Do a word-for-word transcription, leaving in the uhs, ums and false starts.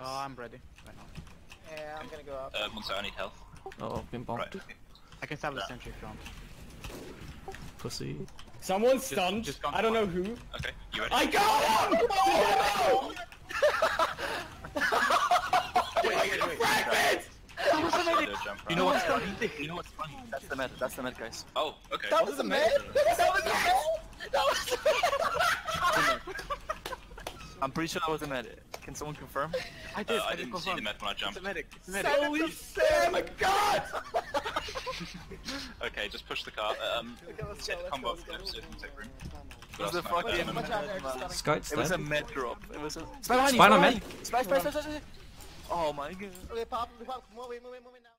Oh, I'm ready. Right now. Yeah, I'm gonna go up. Uh, one sec, I need health. Oh, I've been bonked. Right. I can stab the sentry if you want. Pussy. Someone's stunned. just gone I don't know far. who. Okay, you ready? I got him! Oh no! Wait, wait, wait. Fragment! That was amazing. You know what's funny? You know what's funny? That's the meta. That's the meta, guys. Oh, okay. That was a man! That was a man! That was a man! I'm pretty sure that was the meta. Can someone confirm? I did. Uh, I I did didn't see the confirm. med when I jumped. It's a medic. It's a medic. Holy shit! Oh my god! Okay, just push the car. Um, Okay, let's hit go, the let's combo go, up let's clips go. if you take room. It was a fucking Watch out there, just stunning. Scout's It was a dead. med drop. It was a... Spy behind you, spy behind you. Spy, spy, spy, spy, spy. Oh my god. Okay, pop, pop, move it, move it, move it now.